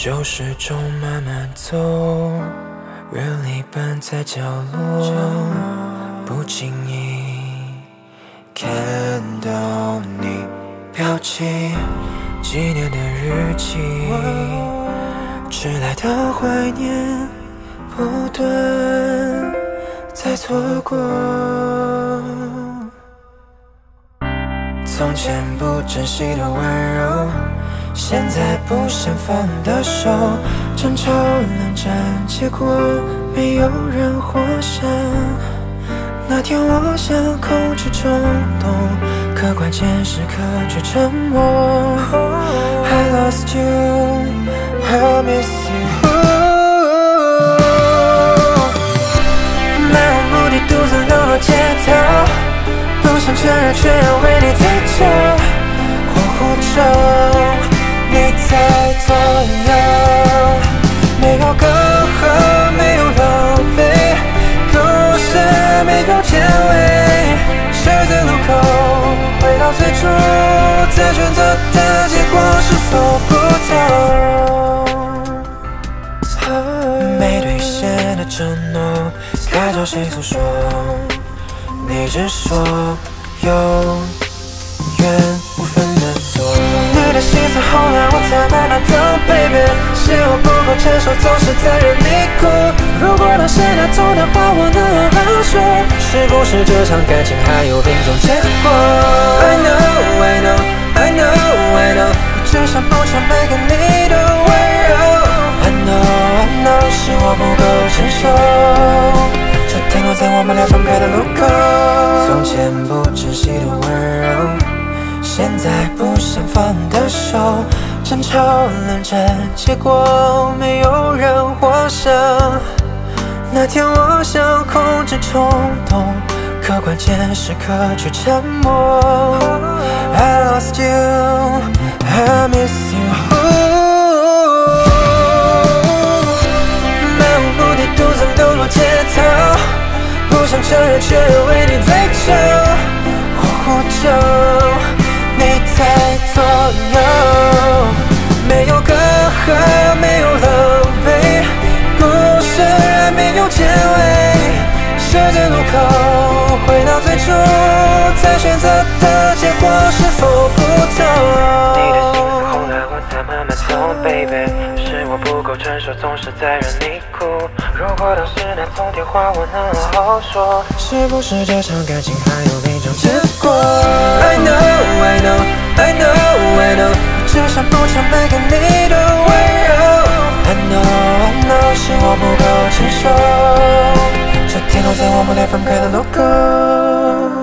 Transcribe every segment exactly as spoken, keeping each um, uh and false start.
就始终慢慢走，人离伴在角落，不经意看到你标记纪念的日期，迟来的怀念不断再错过。从前不珍惜的温柔，现在不想放的手，争吵冷战，结果没有人获胜。那天我想控制冲动，可关键时刻却沉默。I lost you, I miss you。 漫无目的独自流落街头，不想承认却要为你在救。恍惚中你在左右，没有隔阂，没有狼狈，故事没有结尾，十字路口回到最初，再选择的结果是否不同？没兑现的承诺，该找谁诉说？你只说永远无分的错。你的心思后来我才慢慢懂 ，baby， 是我不够成熟，总是在忍你哭。如果当时那通电话我能好好说，是不是这场感情还有另一种结果 ？I know, I know, I know, I know， 我只想补偿没给你的温柔。I know, I know， 是我不够成熟，就停留在我们俩分开的路口。从前不珍惜的温柔，现在不想放的手，争吵冷战，结果没有人获胜。那天我想控制冲动，可关键时刻却沉默。I lost you, I miss you。 漫无目的独自流落街头，不想承认却又为你在救。恍惚中你在左右，没有隔阂，没有狼狈，故事没有结尾，十字路口回到最初，再选择的结果是否不同？你的心思后来我才慢慢懂 ，baby， 是我不够成熟，总是在忍你哭。如果当时那通电话我能好好说，是不是这场感情还有另一种结果 ？I know, I know, I know, I know， 我只想补偿没给你的温柔。I know, I know， 是我不够成熟，就停留在我们俩分开的路口。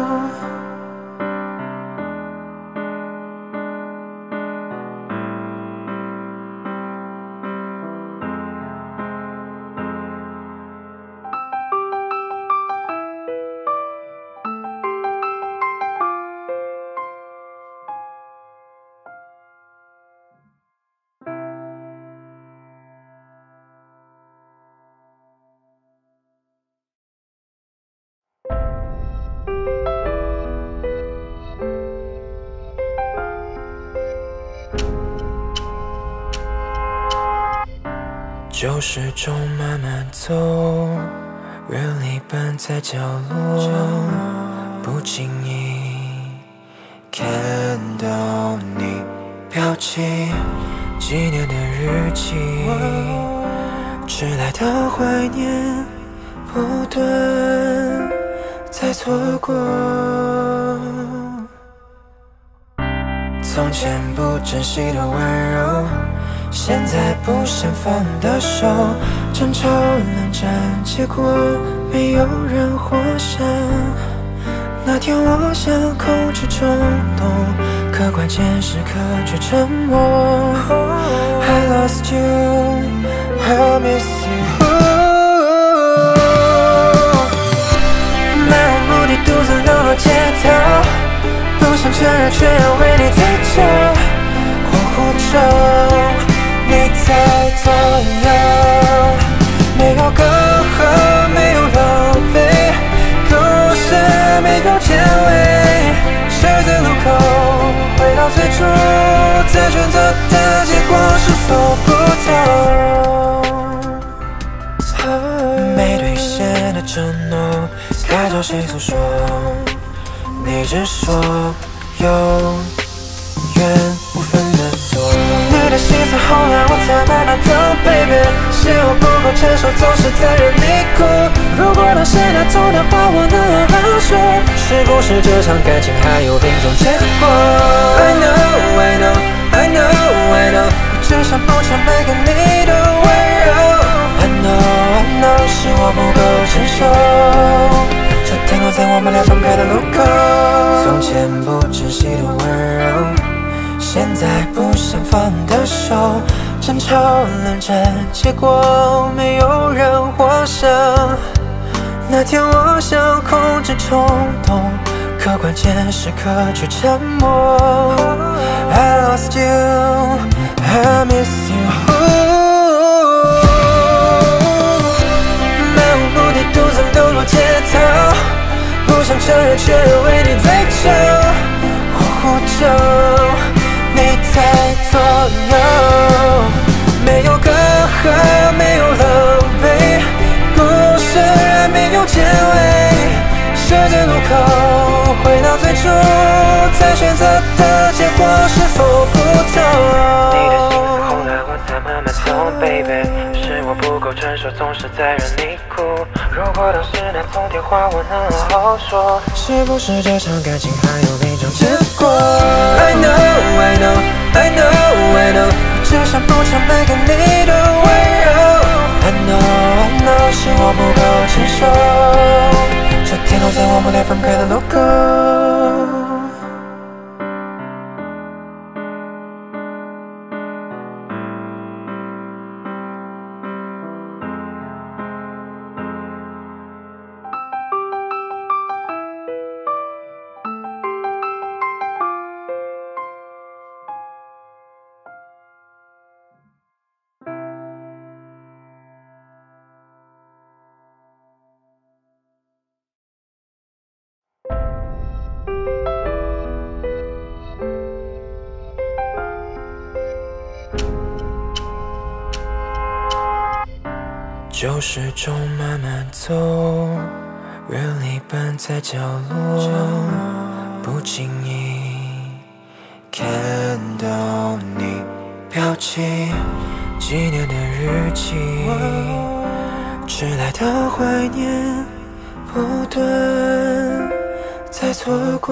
就始终慢慢走，人离伴在角落，不经意看到你标记纪念的日期，迟来的怀念不断再错过。从前不珍惜的温柔，现在不想放的手，争吵冷战，结果没有人获胜。那天我想控制冲动，可关键时刻却沉默。I lost you, I miss you。 漫无目的独自流落街头，不想承认却要为你在救。恍惚中你在左右，没有隔阂，没有狼狈，故事没有结尾，十字路口回到最初，再选择的结果是否不同？ 承诺，该找谁诉说？你只说永远无分的错。你的心思后来我才慢慢懂 ，baby， 是我不够成熟，总是在忍你哭。如果当时那通电话我能好好说，是不是这场感情还有另一种结果 ？I know, I know, I know, I know， 我只想不想每个你的温柔。I know, I know， 是我不够成熟，就停留在我们俩分开的路口。从前不珍惜的温柔，现在不想放的手，争吵冷战，结果没有人获胜。那天我想控制冲动，可关键时刻却沉默。I lost you, I miss you。漫无目的独自流落街头，不想承认却又为你醉酒。我呼救，你在左右，没有隔阂，没有狼狈，故事还没有结尾。十字路口，回到最初，再选择的结果是否不同？你的心思后来我才慢慢懂 ，baby， 是我不够成熟，总是在让你哭。如果当时那通电话我能好好说，是不是这场感情还有另一种结果 ？I know, I know, I know, I know， 我只想不想每个你的温柔。I know, I know， 是我不够成熟，就停留在我们俩分开的路口。旧时钟慢慢走，人离奔在角落，不经意看到你标记纪念的日期，迟来的怀念不断再错过。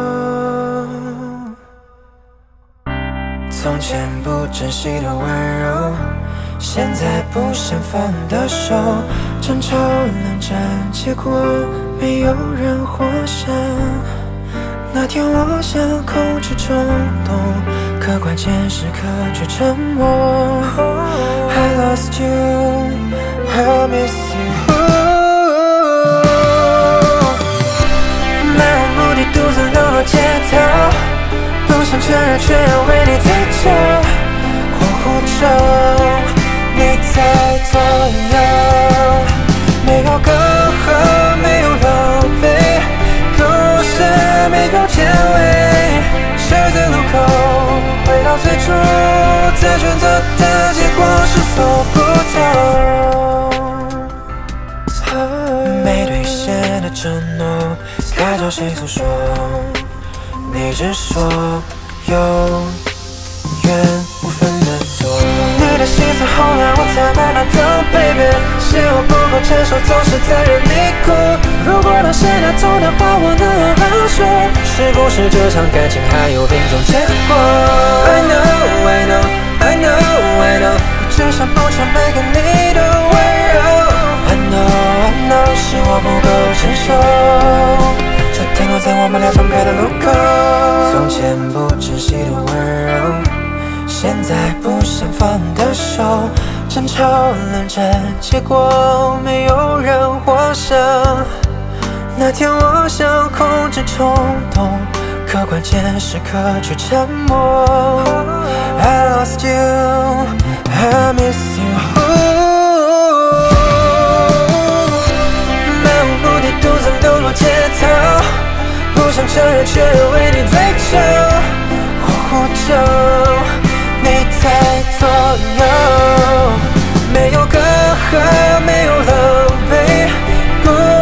从前不珍惜的温柔，现在不想放的手，争吵冷战，结果没有人获胜。那天我想控制冲动，可关键时刻却沉默。I lost you, I miss you。漫无目的独自流落街头，不想承认却要为你醉酒。我呼救，你在左右，没有隔阂，没有狼狈，故事没有结尾。十字路口，回到最初，再选择的结果是否不同？没兑现的承诺，该找谁诉说？你只说永远无分的错。你的心思后来我才慢慢懂 ，baby， 是我不够成熟，总是在忍你哭。如果当时那通电话我能好好说，是不是这场感情还有另一种结果 ？I know, I know, I know, I know， 我只想不想每个你的温柔。I know, I know， 是我不够成熟，就停留在我们俩分开的路口。从前不珍惜的温柔，现在不想放的手，争吵冷战，结果没有人获胜。那天我想控制冲动，可关键时刻却沉默。I lost you, I miss you。漫无目的独自流落街头，不想承认却又为你醉酒。我呼救，你在左右，没有隔阂，没有狼狈，故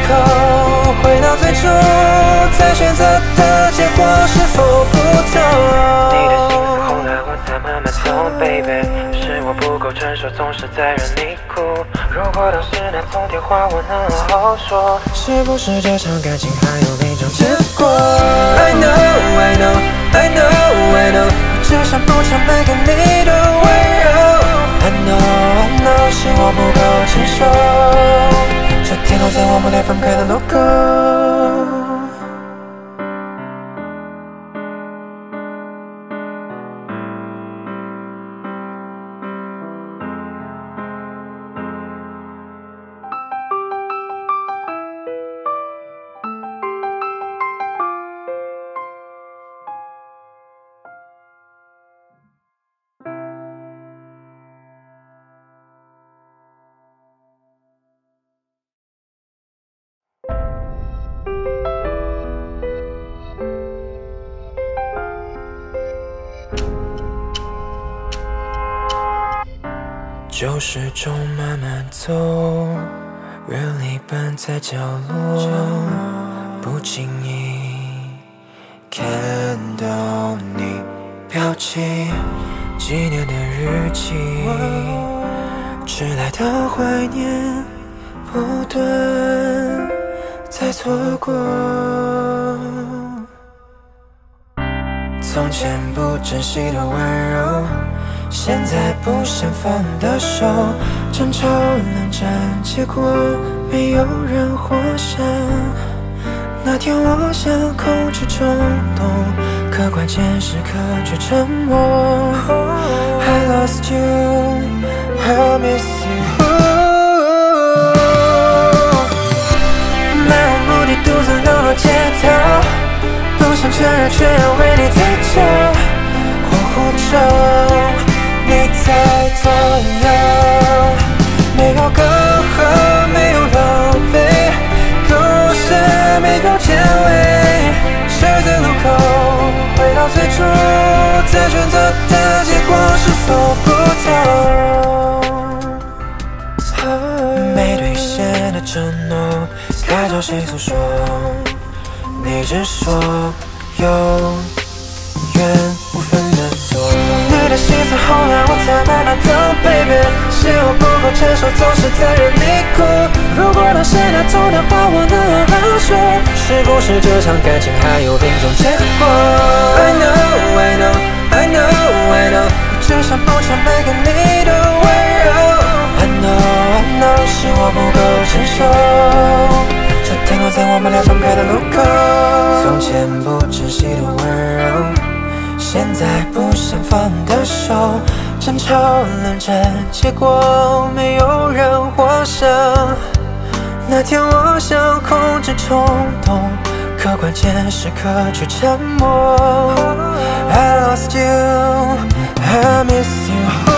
口，回到最初，再选择的结果是否不同？你的心思后来我才慢慢懂 ，baby， 是我不够成熟，总是在让你哭。如果当时那通电话我能好好说，是不是这场感情还有另一种结果 ？I know, I know, I know, I know， 我只想不常带给你的温柔。I know, I know， 是我不够成熟，这天落在我们俩分开的路口。就始终慢慢走，人离奔在角落，不经意看到你标记纪念的日期，迟来的怀念不断再错过。从前不珍惜的温柔，现在不想放的手，争吵冷战，结果没有人获胜。那天我想控制冲动，可关键时刻却沉默。I lost you, I miss you。漫无目的独自流落街头，不想承认却要为你在走。恍惚中你在左右，没有隔阂，没有狼狈，故事没有结尾。十字路口，回到最初，再选择的结果是否不同？没兑现的承诺，该找谁诉说？你只说永远无分的错。你的心思后来我才慢慢懂 ，baby， 是我不够成熟，总是在让你哭。如果当时那通电话我能好好说，是不是这场感情还有另一种结果 ？I know, I know, I know, I know， 我只想不常带给你的温柔。I know, I know， 是我不够成熟，这天落在我们俩分开的路口。从前不珍惜的温柔，现在不想放的手，争吵冷战，结果没有人获胜。那天我想控制冲动，可关键时刻却沉默。I lost you, I miss you。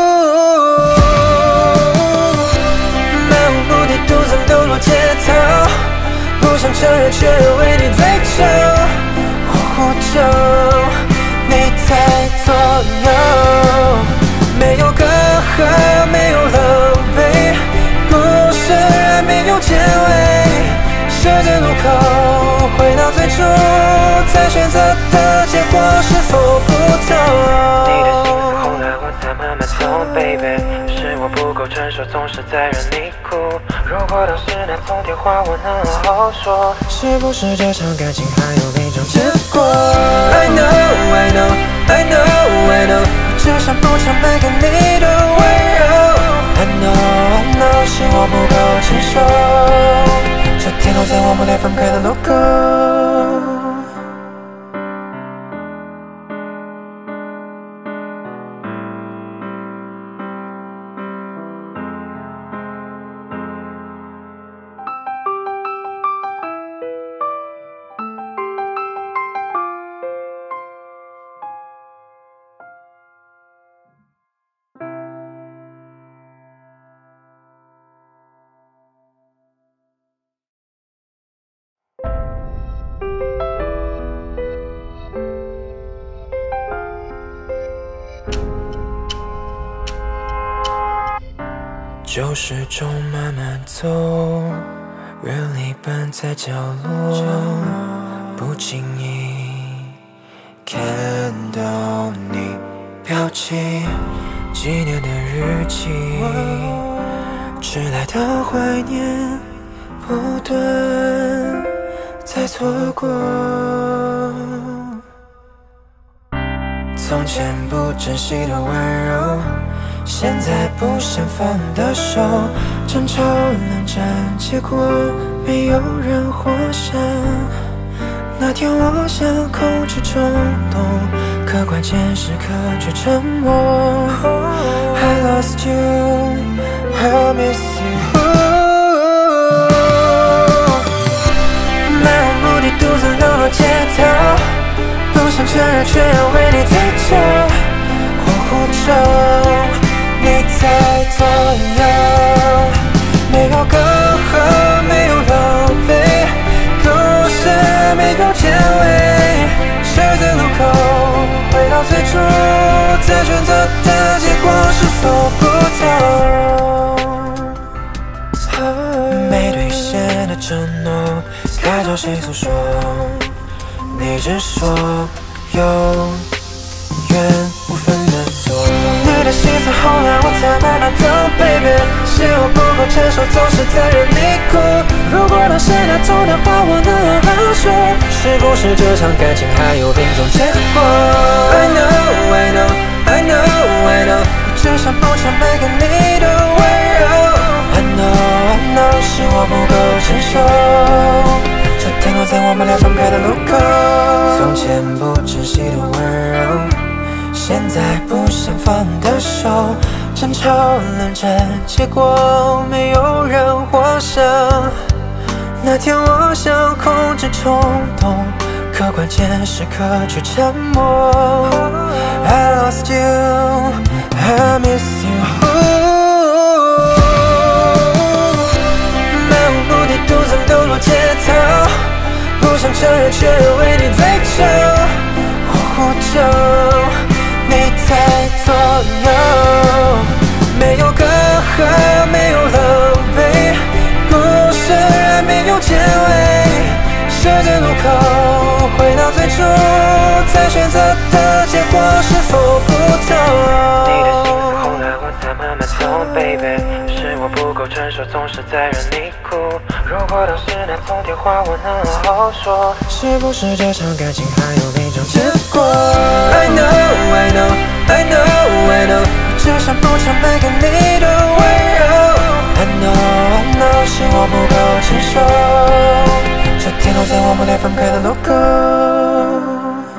漫无目的独自流落街头，不想承认却又为你在走。恍惚中你在左右，没有隔阂，没有狼狈，故事没有结尾。十字路口，回到最初，再选择的结果是否不同？你的心思后来我才慢慢懂 ，baby， 是我不够成熟，总是在让你哭。如果当时那通电话我能好好说，是不是这场感情还有另一种结果 ？I know, I know, I know, I know， 我只想不常带给你的温柔。I know, I know， 是我不够成熟，这天落在我们俩分开的路口。就始终慢慢走， 人离奔在角落，不经意看到你标记纪念的日期，迟来的怀念不断在错过。从前不珍惜的温柔，现在不想放的手，争吵冷战，结果没有人获胜。那天我想控制冲动，可关键时刻却沉默。I lost you, I miss you。 漫无目的独自流落街头，不想承认却要为你在这恍惚中你在左右，没有隔阂，没有狼狈，故事没有结尾，十字路口回到最初，再选择的结果是否不同？没兑现的承诺，该找谁诉说？你只说永远无分的错。你的心思后来我才慢慢懂 ，baby， 是我不够成熟，总是在任你哭。如果当时那通电话我能好好说，是不是这场感情还有另一种结果 ？I know, I know, I know, I know， 我只想补偿没给你的温柔。I know, I know， 是我不够成熟。就停留在我们俩分开的路口。从前不珍惜的温柔，现在不想放的手，争吵冷战，结果没有人获胜。那天我想控制冲动，可关键时刻却沉默。I lost you, I miss you。漫无目的独自流落街头，不想承认却又为你在这恍惚中你在左右，没有隔阂，没有狼狈，故事还没有结尾，十字路口回到最初，再选择的结果是否不同？你的心思后来我才慢慢懂 ，baby， 是我不够成熟，总是在任你哭。如果当时那通电话我能好好说，是不是这场感情还有另一种结果 ？I know, I know, I know, I know， 我只想补偿没给你的温柔。I know, I know， 是我不够成熟，就停留在我们俩分开的路口。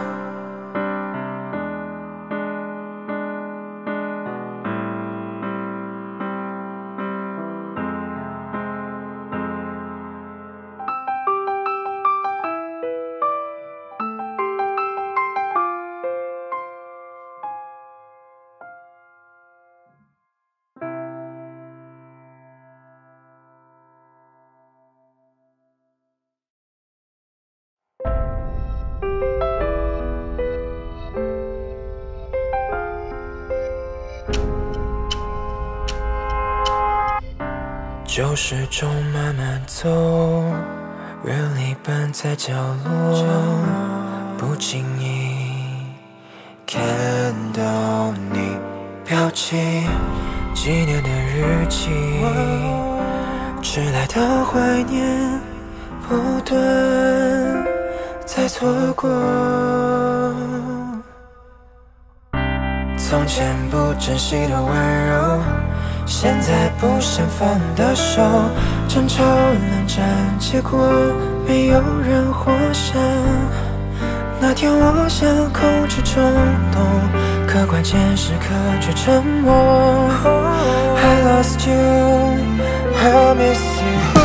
旧时钟慢慢走，人离奔在角落，不经意看到你标记纪念的日期，迟来的怀念不断在错过。从前不珍惜的温柔，现在不想放的手，争吵冷战，结果没有人获胜。那天我想控制冲动，可关键时刻却沉默。I lost you, I miss you。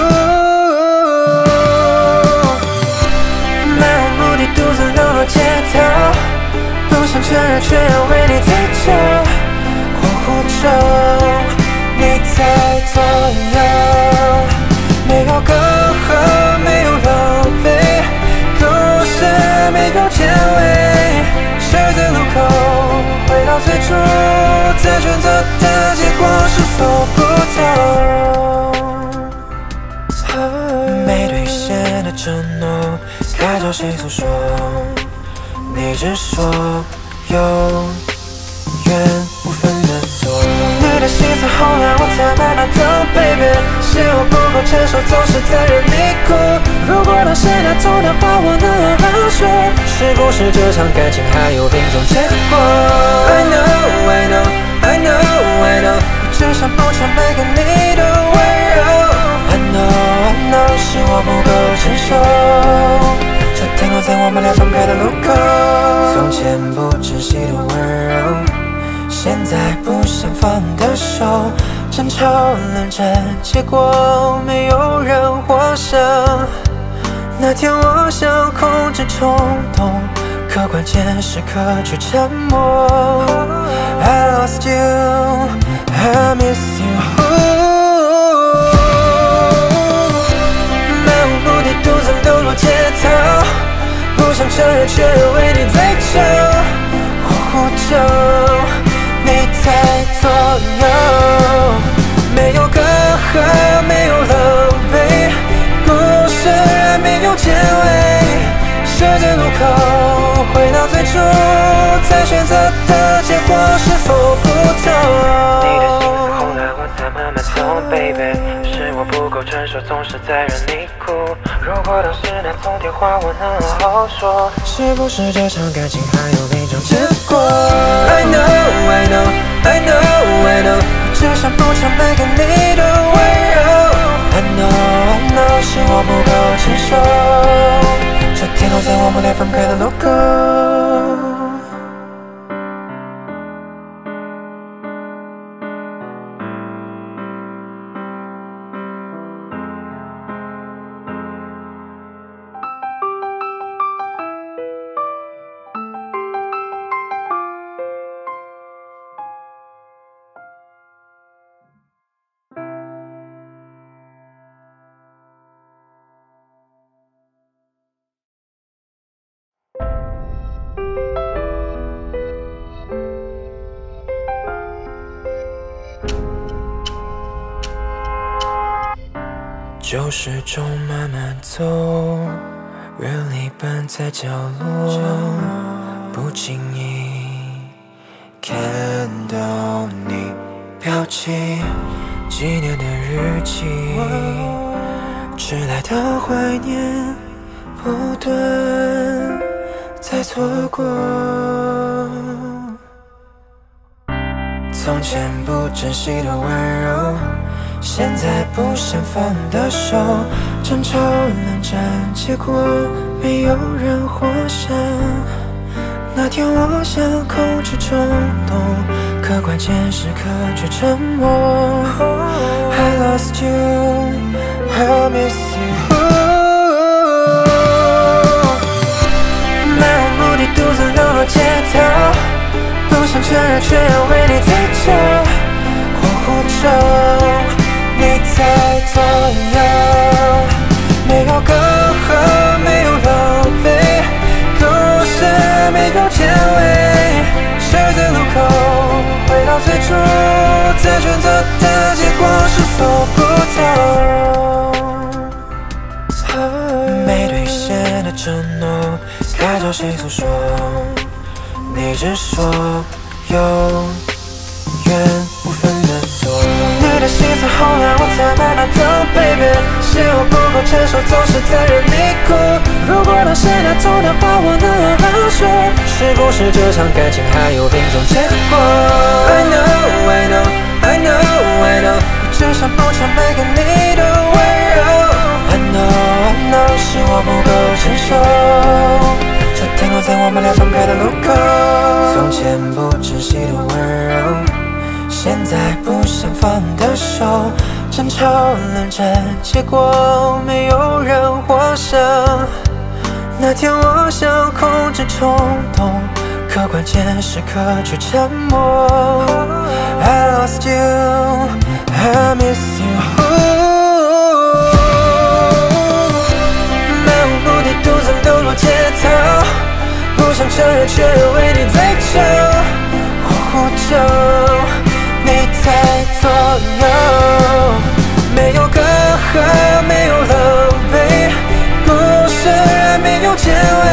漫无目的独自流落街头，不想承认却要为你在这恍惚中你在左右，没有隔阂，没有狼狈，故事没有结尾，十字路口回到最初，再选择的结果是否不同？ 谁诉说？你只说永远无分的错。你的心思后来我才慢慢懂 ，baby， 是我不够成熟，总是在忍你哭。如果当时那通电话我能好说，是不是这场感情还有另一种结果 ？I know, I know, I know, I know， 我只想补偿没给你的温柔。I know, I know， 是我不够成熟。就停留在我们俩分开的路口。从前不珍惜的温柔，现在不想放的手，争吵冷战，结果没有人获胜。那天我想控制冲动，可关键时刻却沉默。I lost you, I miss you。漫无目的独自流落街头，不想承认却又为你醉酒。我呼救，你在左右，没有隔阂，没有狼狈，故事还没有结尾。十字路口，回到最初，再选择的结果是否不同？你的心思后来我才慢慢懂 ，baby， 是我不够成熟，总是在忍你哭。如果当时那通电话我能好好说，是不是这场感情还有另一种结果 ？I know, I know, I know, I know， 我只想补偿没给你的温柔。I know, I know， 是我不够成熟，就停留在我们俩分开的路口。就时钟慢慢走，人离奔在角落，不经意看到你标记纪念的日期，迟来的怀念不断再错过。从前不珍惜的温柔，现在不想放的手，争吵冷战，结果没有人获胜。那天我想控制冲动，可关键时刻却沉默。I lost you, I miss you。漫无目的独自流落街头，不想承认却要为你醉酒。我呼救，你在左右，没有隔阂，没有狼狈，故事没有结尾。十字路口，回到最初，再选择的结果是否不同？没兑现的承诺，该找谁诉说？你只说永远无分的错。你的心思后来我才慢慢懂 ，baby， 是我不够成熟，总是在忍你哭。如果当时那通电话我能好说，是不是这场感情还有另一种结果 ？I know, I know, I know, I know， 我只想补偿没给你的温柔。I know, I know， 是我不够成熟，就停留在我们俩分开的路口。从前不珍惜的温柔，现在不想放的手，争吵冷战，结果没有人获胜。那天我想控制冲动，可关键时刻却沉默。I lost you, I miss you。漫无目的独自流落街头，不想承认却又为你醉酒。我呼救，你在左右，没有隔阂，没有狼狈，故事还没有结尾。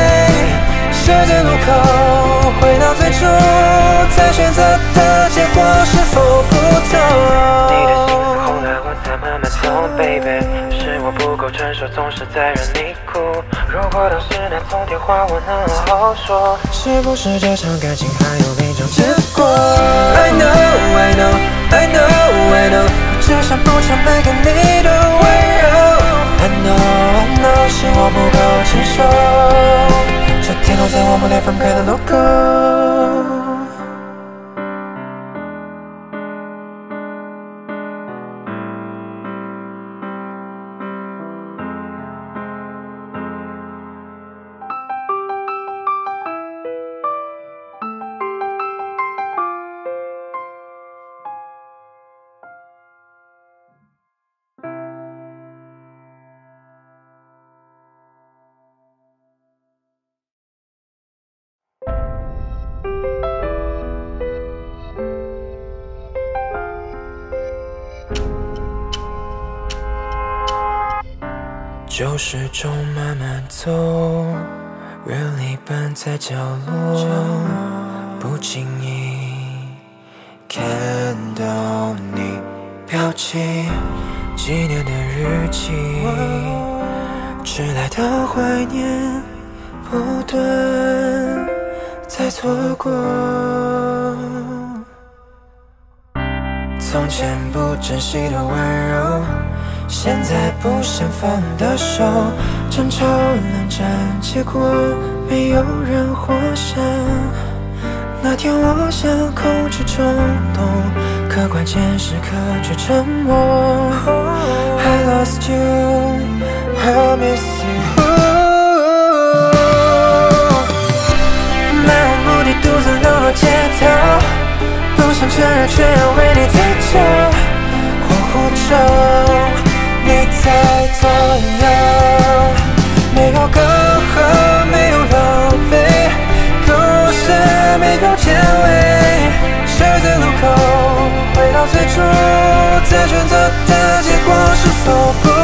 出，再选择的结果是否不同。你的心思后来我才慢慢懂 ，baby， 是我不够成熟，总是在让你哭。如果当时那通电话我能好好说，是不是这场感情还有另一种结果 ？I know, I know, I know, I know， 我只想补偿没给你的温柔。I know, I know， 是我不够成熟，这天落在我们俩分开的路口。旧时钟慢慢走，人离奔在角落，不经意看到你标记纪念的日期，迟来的怀念不断再错过。从前不珍惜的温柔，现在不想放的手，争吵冷战，结果没有人获胜。那天我想控制冲动，可关键时刻却沉默。I lost you, I miss you。漫无目的独自流落街头，不想承认却要为你在走。恍惚中你在左右，没有隔阂，没有狼狈，故事没有结尾，十字路口回到最初，再选择的结果是否不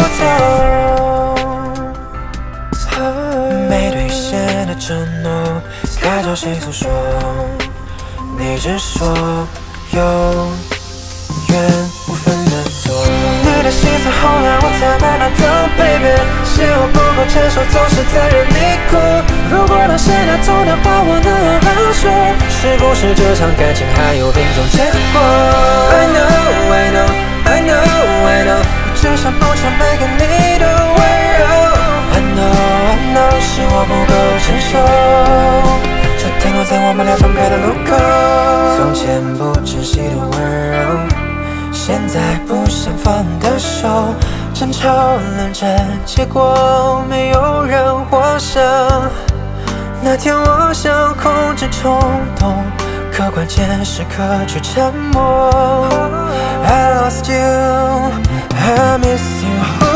同？没兑现的承诺，该找谁诉说？你只说永远无分的错。你的心思后来我才慢慢懂 ，baby， 是我不够成熟，总是在让你哭。如果当时那通电话我能好好说，是不是这场感情还有另一种结果 ？I know, I know, I know, I know， 我只想补偿没给你的温柔。I know, I know， 是我不够成熟，这天落在我们俩分开的路口。从前不珍惜的温柔，现在不想放的手，争吵冷战，结果没有人获胜。那天我想控制冲动，可关键时刻却沉默。I lost you, I miss you。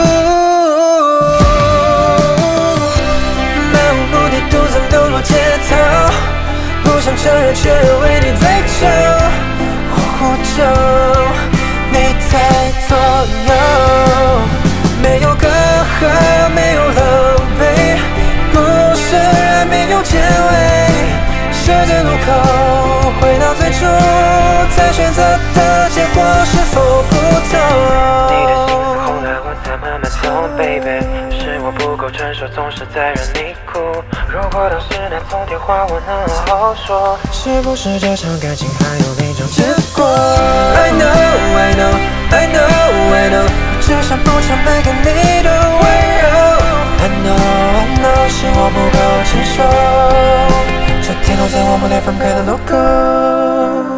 漫无目的独自流落街头，不想承认却又为你在走。恍惚中你在左右，没有隔阂，没有狼狈，故事没有结尾，十字路口回到最初，再选择的结果是否不同？你的心思后来我才慢慢懂 ，baby， 是我不够成熟，总是在让你哭。如果当时那通电话我能好好说，是不是这场感情还有另一种结果 ？I know, I know, I know, I know， 我只想补偿没给你的温柔。I know, I know， 是我不够成熟，这天落在我们俩分开的路口。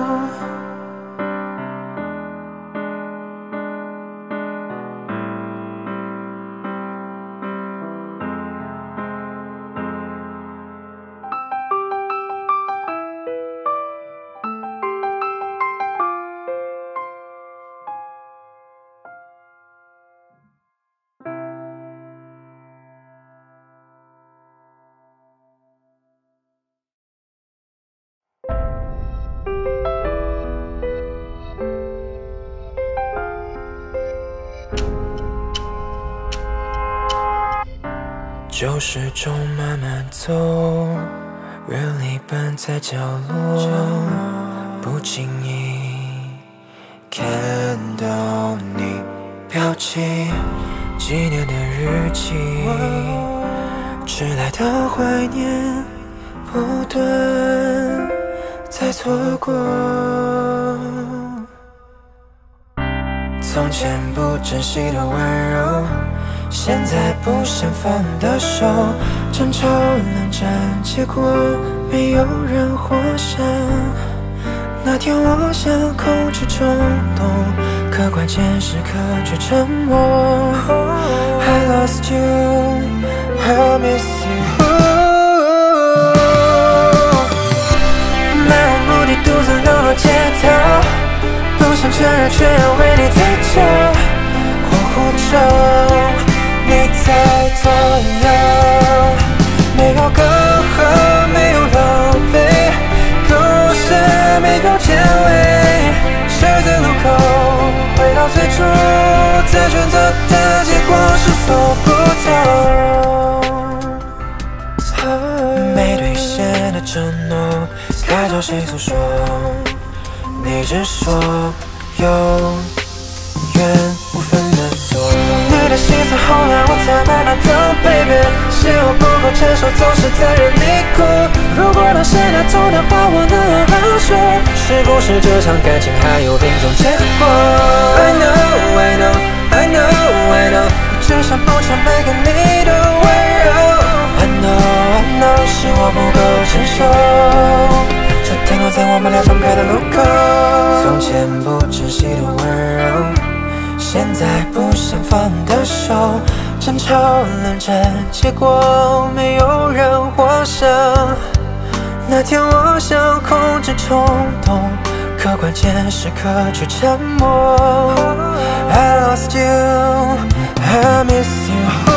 旧时钟慢慢走， 人离奔在角落，不经意看到你标记纪念的日期，迟来的怀念不断在错过。从前不珍惜的温柔，现在不想放的手，争吵冷战，结果没有人获胜。那天我想控制冲动，可关键时刻却沉默。I lost you, I miss you。 漫无目的独自流落街头，不想承认却要为你在救。恍惚中你在左右，没有隔阂，没有狼狈，故事没有结尾。十字路口，回到最初，再选择的结果是否不同？没兑现的承诺，该找谁诉说？你只说永远无分的错。你的心思后来我才慢慢懂 ，baby， 是我不够成熟，总是在忍你哭。如果当时那通电话我能好好说，是不是这场感情还有另一种结果 ？I know, I know, I know, I know， 我只想补偿没给你的温柔。I know, I know， 是我不够成熟。就停留在我们俩分开的路口。从前不珍惜的温柔，现在不想放的手，争吵冷战，结果没有人获胜。那天我想控制冲动，可关键时刻却沉默。I lost you, I miss you。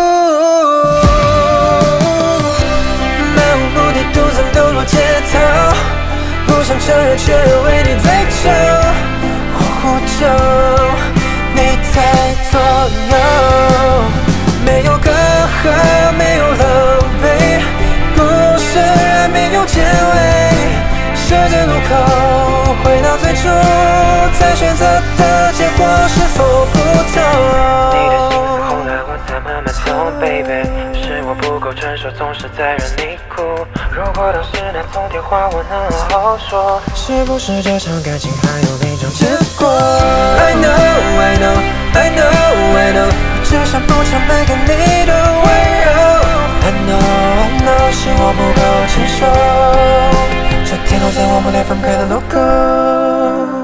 漫无目的独自流落街头，不想承认却又为你在救。恍惚中你在左右，没有隔阂，没有狼狈，故事没有结尾。十字路口，回到最初，再选择的结果是否不同？你的心思后来我才慢慢懂 ，baby， 是我不够成熟，总是在忍你哭。如果当时那通电话我能好好说，是不是这场感情还有另一种结果 ？I know, I know, I know, I know， 我只想补偿没给你的温柔。I know, I know， 是我不够成熟，就停留在我们俩分开的路口。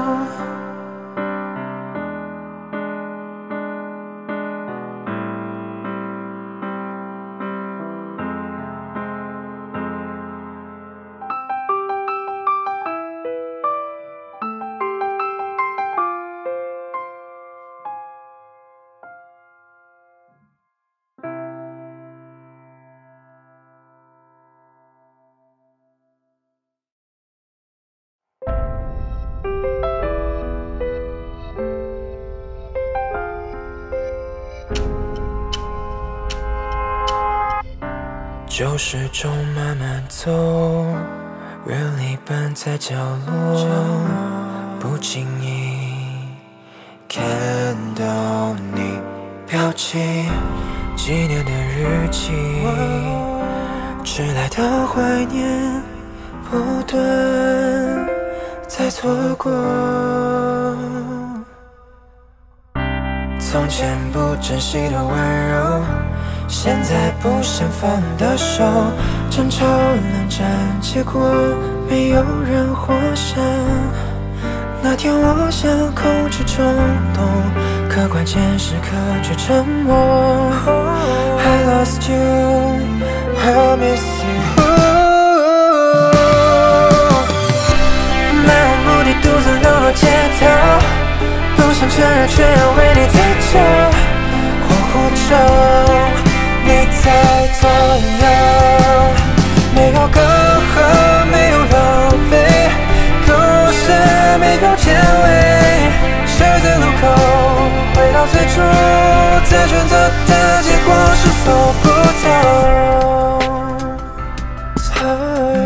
旧时钟慢慢走，人离奔在角落，不经意看到你标记纪念的日期，迟来的怀念不断在错过。从前不珍惜的温柔，现在不想放的手，争吵冷战，结果没有人获胜。那天我想控制冲动，可关键时刻却沉默。I lost you, I miss you。 漫无目的独自流落街头，不想承认却要为你在救。恍惚中你在左右，没有隔阂，没有狼狈，故事没有结尾。十字路口，回到最初，再选择的结果是否不同？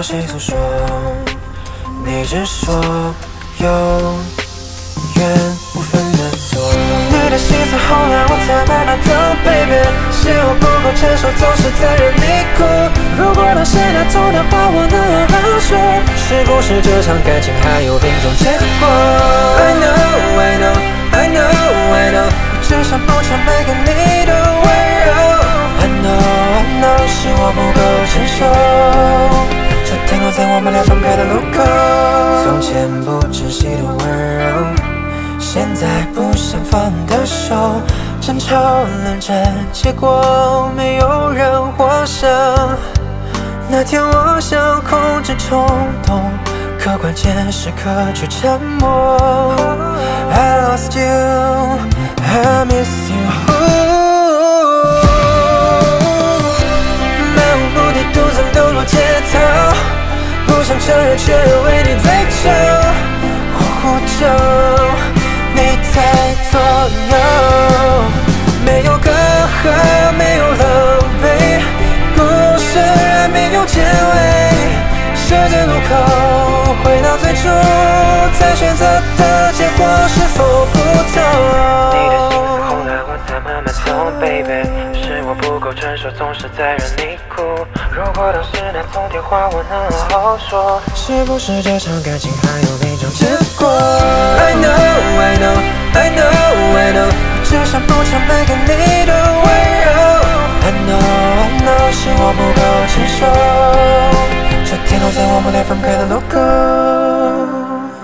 谁诉说，你只说永远无分的错。你的心思后来我才慢慢懂 ，baby， 是我不够成熟，总是在忍你哭。如果当时那通电话我能好好说，是不是这场感情还有另一种结果 ？I know, I know, I know, I know， 我只想补偿没给你的温柔。I know, I know， 是我不够成熟。 就停留在我们俩分开的路口。从前不珍惜的温柔，现在不想放的手，争吵冷战，结果没有人获胜。那天我想控制冲动，可关键时刻却沉默。I lost you, I miss you。漫无目的独自流落街头。 不想承认，却为你在求。我呼救，你在左右，没有隔阂，没有狼狈，故事还没有结尾。十字路口，回到最初，再选择的结果是否不同？你的心思后来我才慢慢懂 ，baby， 是我不够成熟，总是在让你哭。 如果当时那通电话我能好好说，是不是这场感情还有另一种结果 ？I know, I know, I know, I know， 我只想补偿没给你的温柔。I know, I know， 是我不够成熟，就停留在我们俩分开的路口。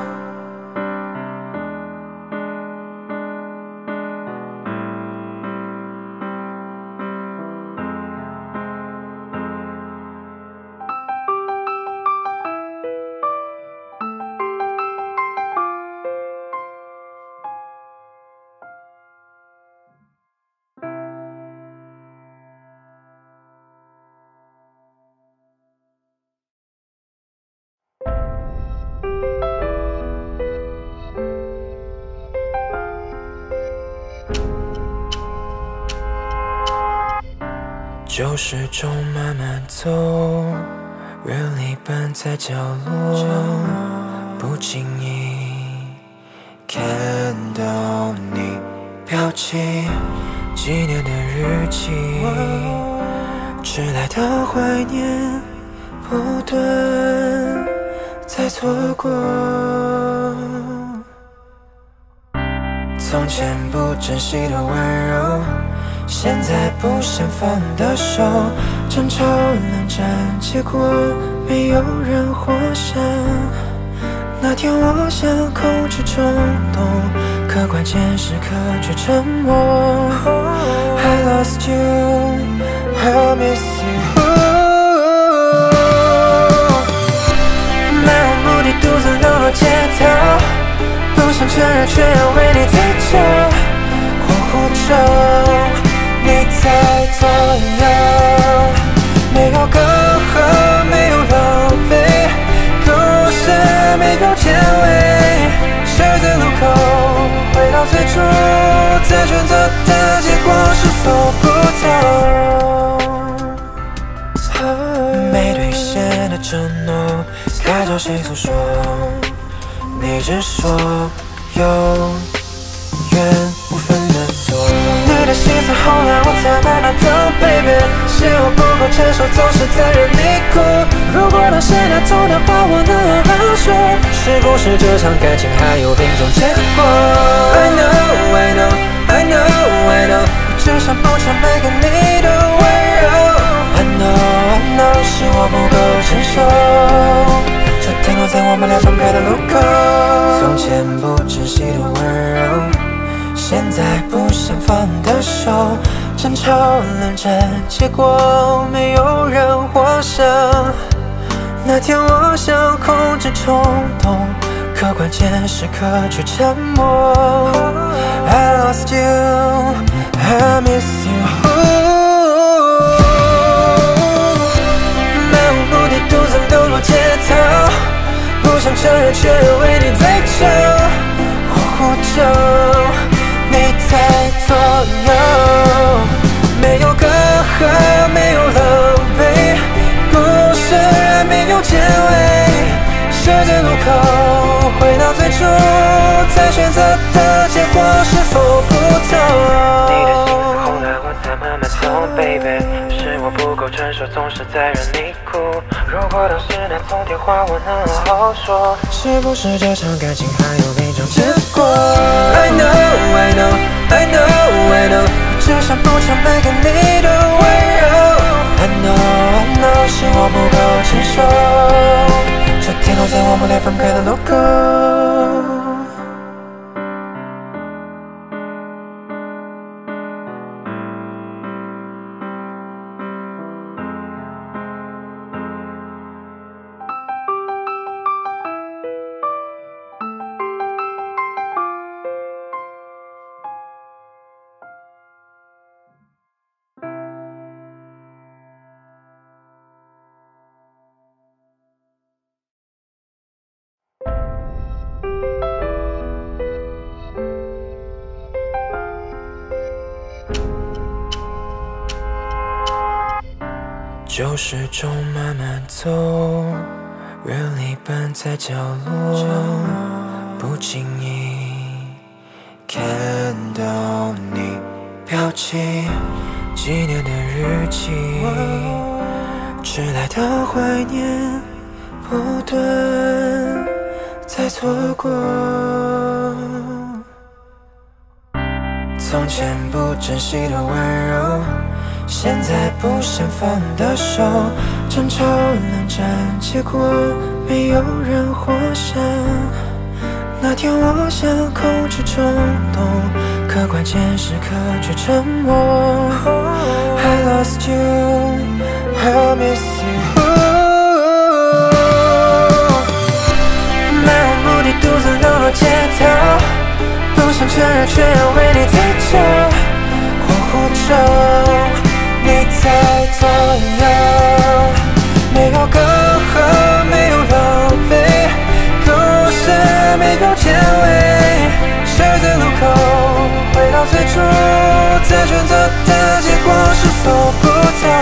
旧时钟慢慢走，人离奔在角落，不经意看到你标记纪念的日期，迟来的怀念不断再错过。从前不珍惜的温柔。 现在不想放的手，争吵冷战，结果没有人获胜。那天我想控制冲动，可关键时刻却沉默。I lost you, I miss you。漫无目的独自流落街头，不想承认，却要为你在求。我呼救。 你在左右，没有隔阂，没有狼狈，故事没有结尾。十字路口，回到最初，再选择的结果是否不同？没兑现的承诺，该找谁诉说？你只说永远无分的错。 你的心思后来我才慢慢懂 ，baby， 是我不够成熟，总是在忍你哭。如果当时那通电话我能好好说，是不是这场感情还有另一种结果 ？I know, I know, I know, I know， 我只想补偿没给你的温柔。I know, I know， 是我不够成熟，就停留在我们俩分开的路口。从前不珍惜的温柔。 现在不想放的手，争吵冷战，结果没有人获胜。那天我想控制冲动，可关键时刻却沉默。I lost you, I miss you。漫无目的独自流落街头，不想承认，却为你在求。我呼救。 你在左右，没有隔阂，没有狼狈，故事还没有结尾。 出，再选择的结果是否不同。你的心思后来我才慢慢懂 ，baby， 是我不够成熟，总是在让你哭。如果当时那通电话我能好好说，是不是这场感情还有另一种结果 ？I know, I know, I know, I know， 我只想补偿没给你的温柔。I know, I know， 是我不够成熟，这停留在我们俩分开的路口。就始终慢慢走，人离奔在角落，不经意看到你标记纪念的日期，迟来的怀念不断再错过。从前不珍惜的温柔，现在不想放的手，争吵冷战，结果没有人获胜。那天我想控制冲动，可关键时刻却沉默。I lost you, I miss you。漫无目的独自流落街头，不想承认却要为你在走。恍惚中你在左右，没有隔阂，没有狼狈，故事没有结尾，十字路口回到最初，再选择的结果是否不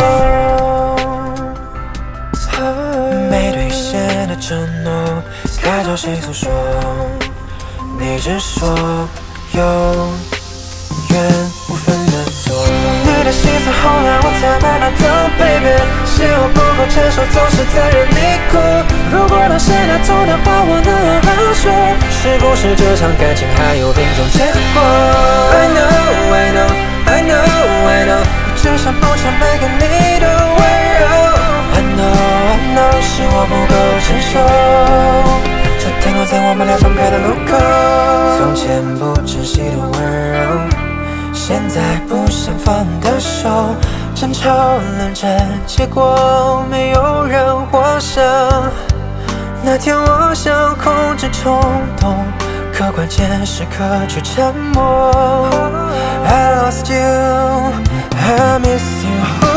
同？没兑现的承诺，该找谁诉说？你只说永远无分的错。你的心思后来我才慢慢懂 ，baby， 是我不够成熟，总是在让你哭。如果当时那通电话我能好好说，是不是这场感情还有另一种结果 ？I know, I know, I know, I know， 我只想补偿没给你的温柔。I know, I know， 是我不够成熟，这停留在我们俩分开的路口。从前不珍惜的温柔，现在不想放的手，争吵冷战，结果没有人获胜。那天我想控制冲动，可关键时刻却沉默。I lost you, I miss you。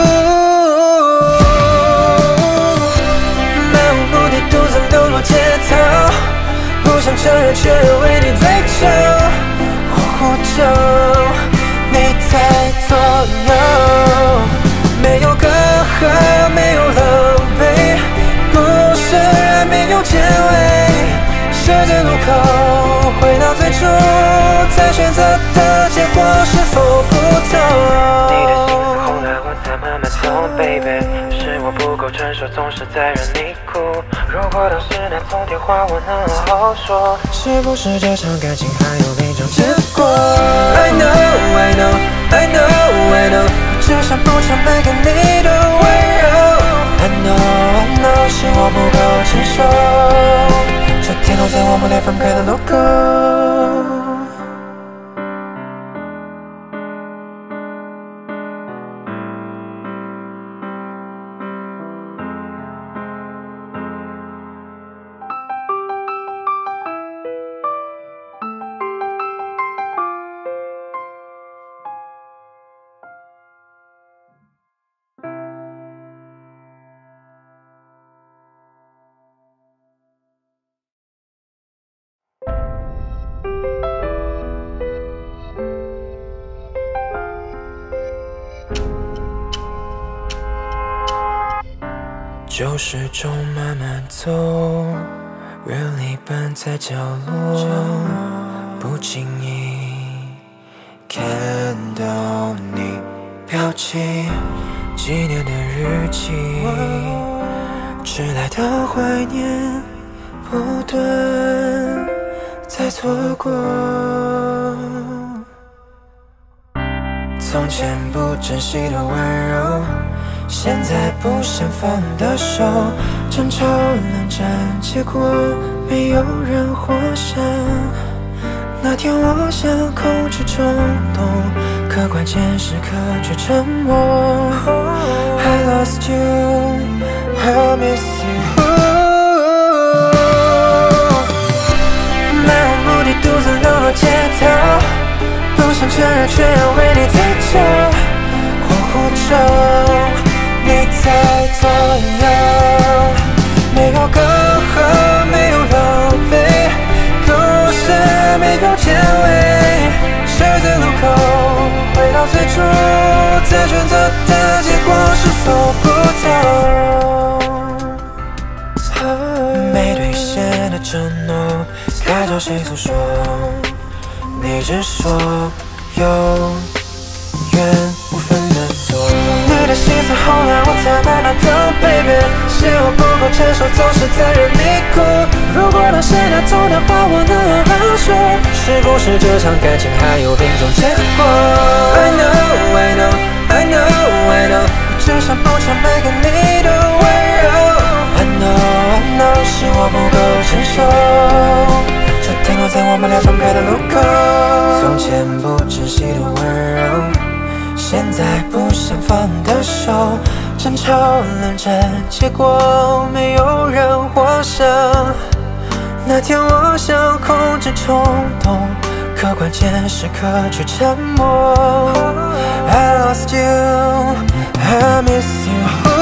漫无目的独自流落街头，不想承认却又为你在走。恍惚中你在左右，没有隔阂，没有狼狈，故事没有结尾，十字路口回到最初，再选择的结果是否不同？你的心思后来我才慢慢懂 ，baby， 是我不够成熟，总是在让你哭。如果当时那通电话我能好好说，是不是这场感情还有另一种结果 ？I know, I know, I know, I know， 我只想补偿没给你的温柔。I know, I know， 是我不够成熟，这停留在我们俩分开的路口。就始终慢慢走， 人离奔在角落，不经意看到你标记纪念的日期，迟来的怀念不断在错过。从前不珍惜的温柔，现在不想放的手，争吵冷战，结果没有人获胜。那天我想控制冲动，可关键时刻却沉默。I lost you, I miss you。 漫无目的独自流落街头，不想承认却要为你在救。恍惚中你在左右，没有隔阂，没有狼狈，故事没有结尾。十字路口，回到最初，再选择的结果是否不同？没兑现的承诺，该找谁诉说？你只说永远无分的错。你的心思后来我才慢慢懂 ，baby， 是我不够成熟，总是在忍你哭。如果当时那通电话我能好好说，是不是这场感情还有另一种结果 ？I know, I know, I know, I know， 我只想补偿没给你的温柔。I know, I know， 是我不够成熟。就停留在我们俩分开的路口。从前不珍惜的温柔，现在不想放的手，争吵冷战，结果没有人获胜。那天我想控制冲动，可关键时刻却沉默。I lost you, I miss you。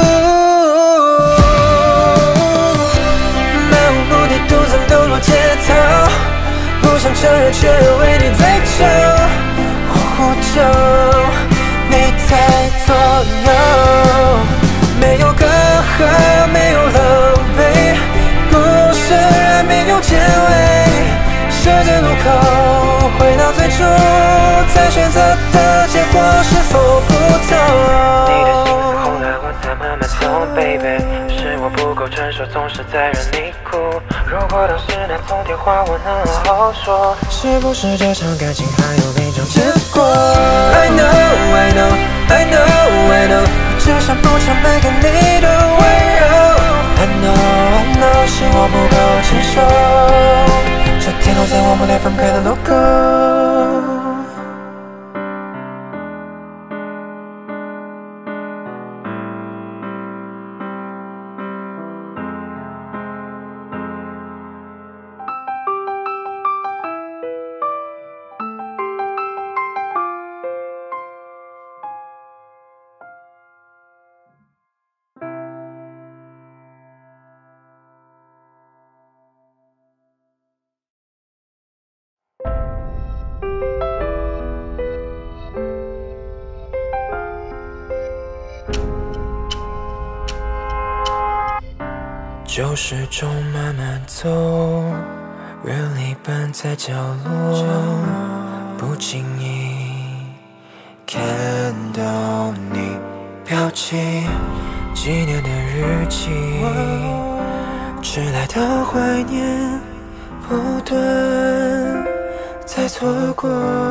漫无目的独自流落街头，不想承认却又为你在救。恍惚中你在左右，没有隔阂，没有狼狈，故事还没有结尾。十字路口，回到最初，再选择的结果是否不同？你的心思后来我才慢慢懂 ，baby， 是我不够成熟，总是在忍你哭。如果当时那通电话我能好好说，是不是这场感情还有另一种结果 ？I know, I know, I know, I know， 我只想补偿没给你的温柔。I know, I know， 是我不够成熟，就停留在我们俩分开的路口。旧时钟慢慢走，人离奔在角落，不经意看到你标记纪念的日期，迟来的怀念不断在错过。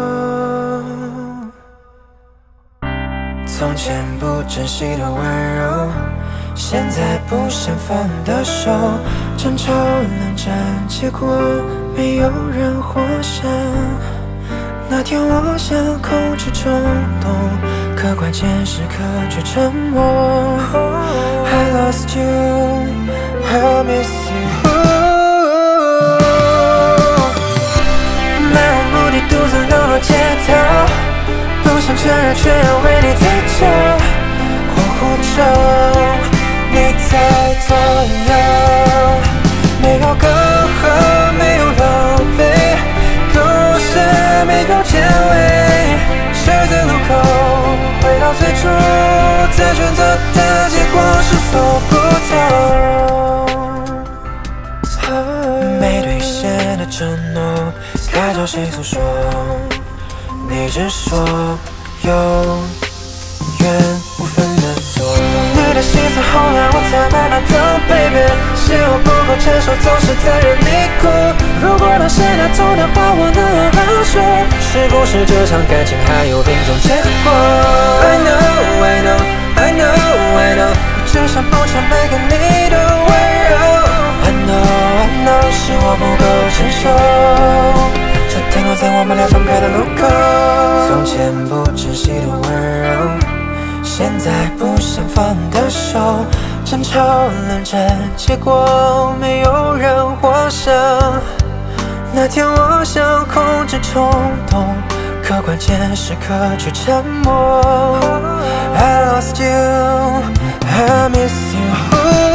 从前不珍惜的温柔，现在不想放的手，争吵冷战，结果没有人获胜。那天我想控制冲动，可关键时刻却沉默。I lost you, I miss you。 漫无目的独自流落街头，不想承认却要为你在救。恍惚中你在左右，没有隔阂，没有狼狈，故事没有结尾。十字路口，回到最初，再选择的结果是否不同？ 谁诉说，你只说永远无分的错。你的心思后来我才慢慢懂 ，baby， 是我不够成熟，总是在忍你哭。如果当时那通电话我能好好说，是不是这场感情还有另一种结果 ？I know, I know, I know, I know， 我只想补偿没给你的温柔。I know, I know， 是我不够成熟。 就停留在我们俩分开的路口。从前不珍惜的温柔，现在不想放的手。争吵冷战，结果没有人获胜。那天我想控制冲动，可关键时刻却沉默。I lost you, I miss you。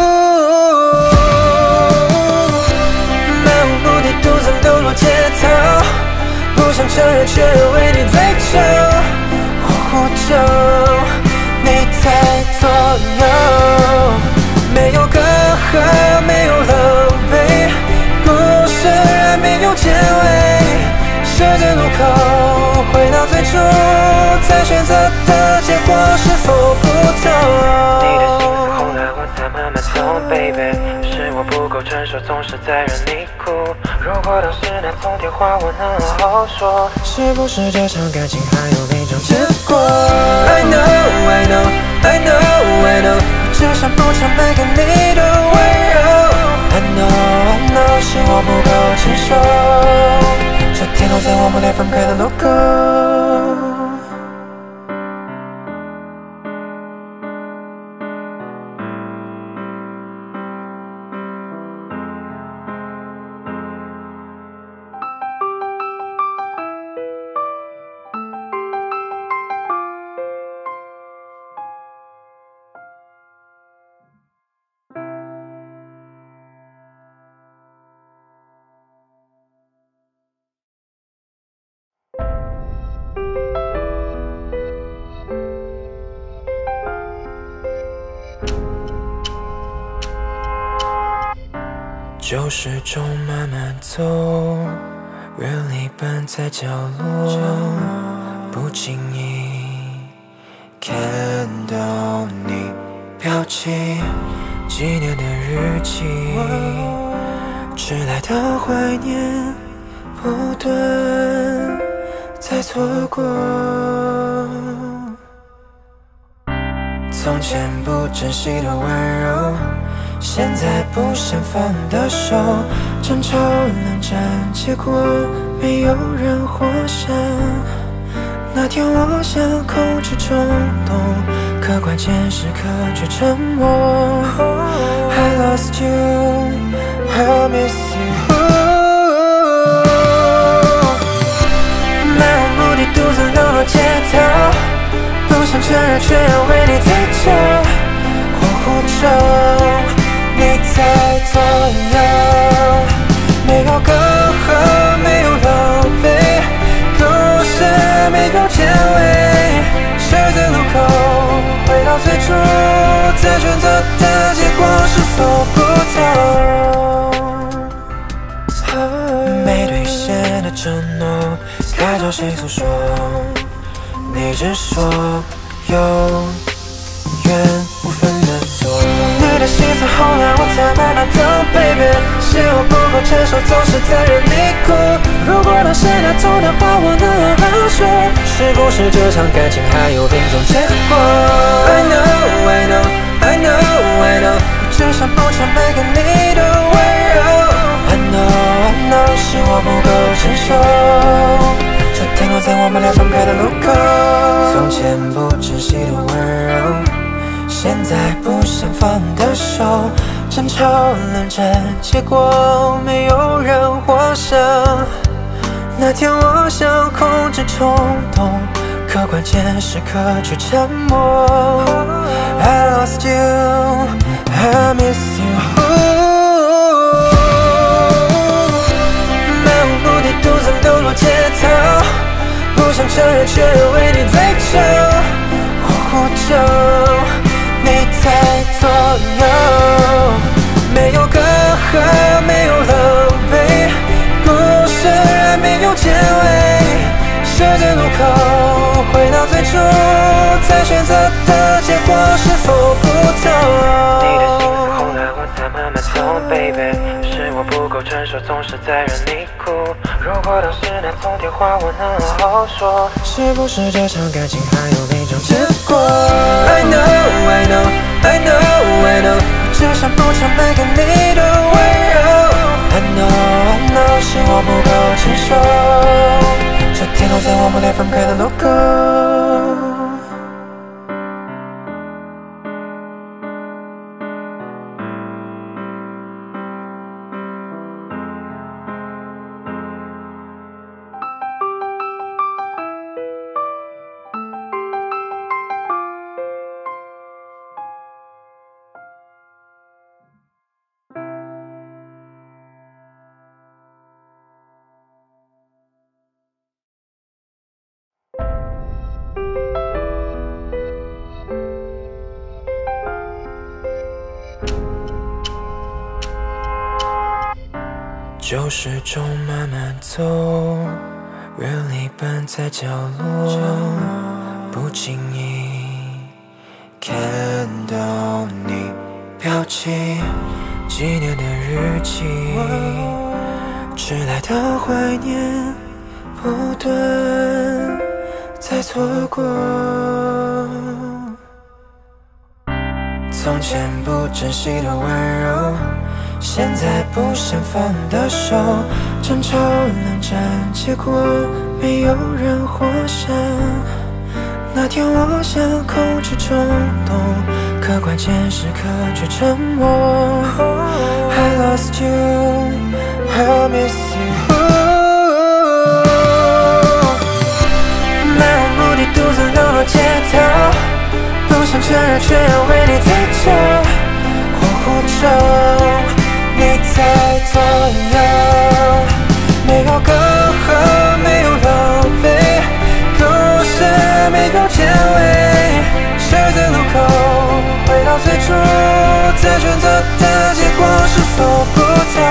漫无目的独自流落街头。 不想承认，却为你醉酒。我呼救，你在左右，没有隔阂，没有狼狈，故事还没有结尾。十字路口，回到最初，再选择的结果是否不同？你的心思后来我才慢慢懂 ，baby， 是我不够成熟，总是在让你哭。 如果当时那通电话我能好好说，是不是这场感情还有另一种结果 ？I know, I know, I know, I know， 我只想补偿没给你的温柔。I know, I know， 是我不够成熟，就停留在我们俩分开的路口。 旧时钟慢慢走，人离奔在角落，不经意看到你标记纪念的日期，迟来的怀念不断再错过。从前不珍惜的温柔。 现在不想放的手，争吵冷战，结果没有人获胜。那天我想控制冲动，可关键时刻却沉默。I lost you, I miss you。漫无目的独自流落街头，不想承认，却要为你醉酒。我呼救。 你在左右，没有隔阂，没有狼狈，故事没有结尾。十字路口，回到最初，再选择的结果是否不同？没兑现的承诺，该找谁诉说？你只说永远无分的错。 你的心思后来我才慢慢懂 ，baby， 是我不够成熟，总是在忍你哭。如果当时那通电话我能好好说，是不是这场感情还有另一种结果 ？I know, I know, I know, I know， 我只想补偿没给你的温柔。I know, I know， 是我不够成熟，就停留在我们俩分开的路口。从前不珍惜的温柔。 现在不想放的手，争吵冷战，结果没有人获胜。那天我想控制冲动，可关键时刻却沉默。I lost you, I miss you。漫无目的独自流落街头，不想承认，却为你醉酒。我呼救。 你在左右，没有隔阂，没有狼狈，故事还没有结尾。 口，回到最初，再选择的结果是否不同？你的心思后来我才慢慢懂 ，baby， 是我不够成熟，总是在让你哭。如果当时那通电话我能好好说，是不是这场感情还有另一种结果 ？I know, I know, I know, I know， 我只想补偿没给你的温柔。I know, I know， 是我不够成熟，这天落在我们俩分开的路口。旧时钟慢慢走，人离奔在角落，不经意看到你标记纪念的日期，迟来的怀念不断再错过。从前不珍惜的温柔，现在不想放的手，争吵冷战，结果没有人获胜。那天我想控制冲动，可关键时刻却沉默。I lost you, I miss you。漫无目的独自流落街头，不想承认却要为你在走。恍惚中你在左右，没有隔阂，没有狼狈，故事没有结尾。十字路口，回到最初，再选择的结果是否不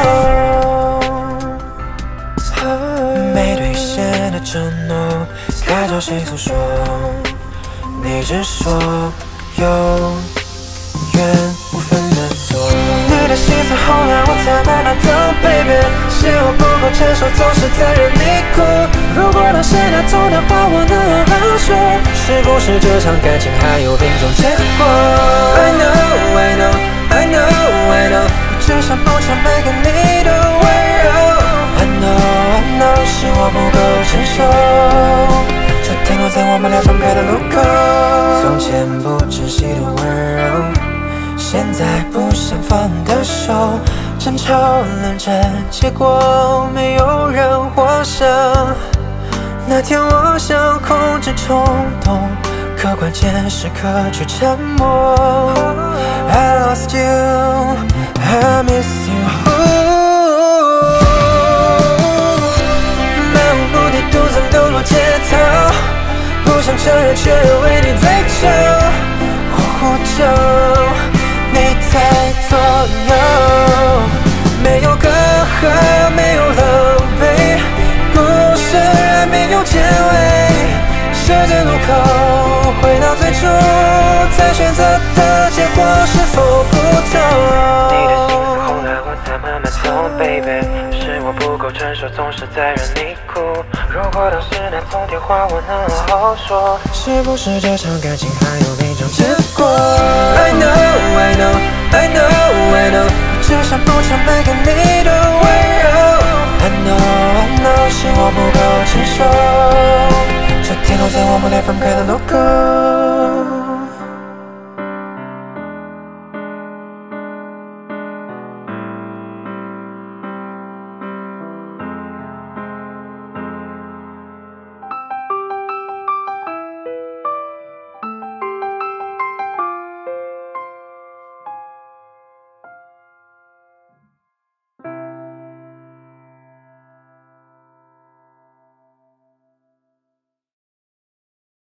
同？没兑现的承诺，该找谁诉说？你只说永远无分的错。你的心思后来我才慢慢懂 ，baby， 是我不够成熟，总是在让你哭。如果当时那通电话我能好好说，是不是这场感情还有另一种结果 ？I know, I know, I know, I know， 我只想补偿没给你的温柔。I know, I know， 是我不够成熟，这天落在我们俩分开的路口。从前不珍惜的温柔，现在不想放的手，争吵冷战，结果没有人获胜。那天我想控制冲动，可关键时刻却沉默。I lost you, I miss you。漫无目的独自流落街头，不想承认却又为你在走。恍惚中你在左右，没有隔阂，没有狼狈，故事没有结尾。十字路口，回到最初，再选择的结果是否不同？你的心思后来我才慢慢懂 ，baby， 是我不够成熟，总是在让你哭。如果当时那通电话我能好好说，是不是这场感情还有另一种结果 ？I know, I know, I know, I know， 我只想补偿没给你的温柔。I know, I know， 是我不够成熟，这天落在我们俩分开的路口。